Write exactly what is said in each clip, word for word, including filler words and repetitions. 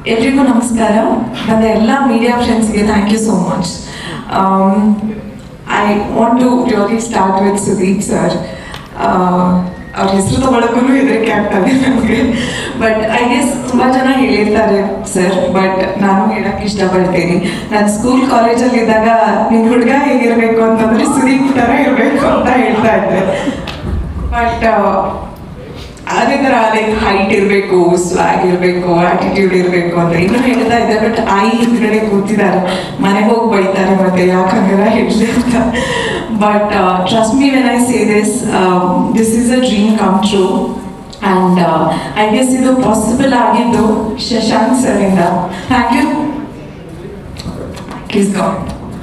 ಎಲ್ರಿಗೂ ನಮಸ್ಕಾರ. ನನ್ನ ಎಲ್ಲ ಮೀಡಿಯಾ ಫ್ರೆಂಡ್ಸ್ಗೆ thank you so much. I want to really start with Sudeep sir. ಅವ್ರ ಹೆಸರು ತಗೊಳಕ್ಕೂ ಹೆದರಿಕೆ ಆಗ್ತದೆ ನಮಗೆ. ಬಟ್ ಐ ಗೆಸ್ ತುಂಬ ಜನ ಹೇಳಿರ್ತಾರೆ ಸರ್, ಬಟ್ ನಾನು ಹೇಳಕ್ಕೆ ಇಷ್ಟಪಡ್ತೀನಿ. ನಾನು ಸ್ಕೂಲ್ ಕಾಲೇಜಲ್ಲಿ ಇದ್ದಾಗ ನಿನ್ನ ಹುಡುಗ ಹೇಗಿರಬೇಕು ಅಂತಂದರೆ ಸುದೀಪ್ ಥರ ಇರಬೇಕು ಅಂತ ಹೇಳ್ತಾ ಇದ್ದೆ. ಬಟ್ ಅದೇ ಥರ ಲೈಕ್ ಹೈಟ್ ಇರಬೇಕು, ಸ್ವಾಗ್ ಇರಬೇಕು, ಆಟಿಟ್ಯೂಡ್ ಇರಬೇಕು ಅಂತ ಇನ್ನೂ ಹೇಳ್ತಾ ಇದ್ದೆ. ಬಟ್ ಐ ಹಿಂದ್ಗಡೆ ಕೂತಿದ್ದಾರೆ, ಮನೆಗೆ ಹೋಗಿ ಬೈತಾರೆ ಮತ್ತೆ ಯಾಕಂಗೆಲ್ಲ ಹೇಳಲಿ ಅಂತ. But trust me when I say this, this is a dream come true. And I guess ಇದು ಪಾಸಿಬಲ್ ಆಗಿದ್ದು ಶಶಾಂಕ್ ಸರ್ ಇಂದ. Thank you. Please God.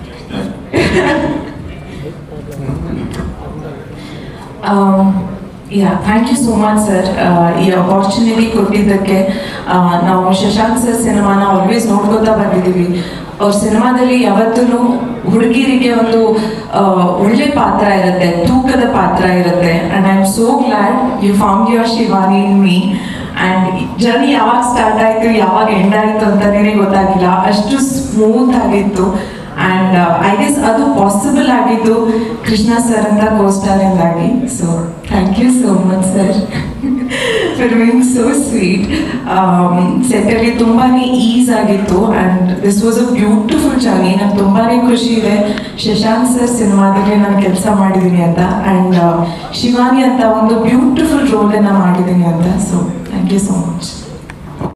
Yeah thank you so much sir, ಈ ಅಪಾರ್ಚುನಿಟಿ ಕೊಟ್ಟಿದ್ದಕ್ಕೆ. ನಾವು ಶಶಾಂಕ್ ಸರ್ ಸಿನಿಮಾನ ಆಲ್ವೇಸ್ ನೋಡ್ಕೋತಾ ಬಂದಿದ್ದೀವಿ. ಅವ್ರ ಸಿನಿಮಾದಲ್ಲಿ ಯಾವತ್ತೂ ಹುಡುಗಿರಿಗೆ ಒಂದು ಒಳ್ಳೆ ಪಾತ್ರ ಇರುತ್ತೆ, ತೂಕದ ಪಾತ್ರ ಇರುತ್ತೆ. And I am so glad you found your Shivani in me. And journey ಯಾವಾಗ ಸ್ಟಾರ್ಟ್ ಆಯಿತು ಯಾವಾಗ ಎಂಡ್ ಆಯಿತು ಅಂತಲೇ ಗೊತ್ತಾಗಿಲ್ಲ, ಅಷ್ಟು ಸ್ಮೂತ್ ಆಗಿತ್ತು. ಆ್ಯಂಡ್ ಐ ಗೆಸ್ ಅದು ಪಾಸಿಬಲ್ ಆಗಿದ್ದು ಕೃಷ್ಣ ಸರ್ ಅಂತ ಕೋಸ್ಟಾರಿಂದಾಗಿ. So thank you so much sir for being so sweet. ಸೆಟ್ಟಲ್ಲಿ ತುಂಬಾ ಈಸ್ ಆಗಿತ್ತು. And this was a beautiful journey. ನಂಗೆ ತುಂಬಾ ಖುಷಿ ಇದೆ ಶಶಾಂಕ್ ಸರ್ ಸಿನಿಮಾದಲ್ಲಿ ನಾನು ಕೆಲಸ ಮಾಡಿದ್ದೀನಿ ಅಂತ. ಆ್ಯಂಡ್ ಶಿವಾನಿ ಅಂತ ಒಂದು ಬ್ಯೂಟಿಫುಲ್ ರೋಲನ್ನು ಮಾಡಿದ್ದೀನಿ ಅಂತ. So thank you so much.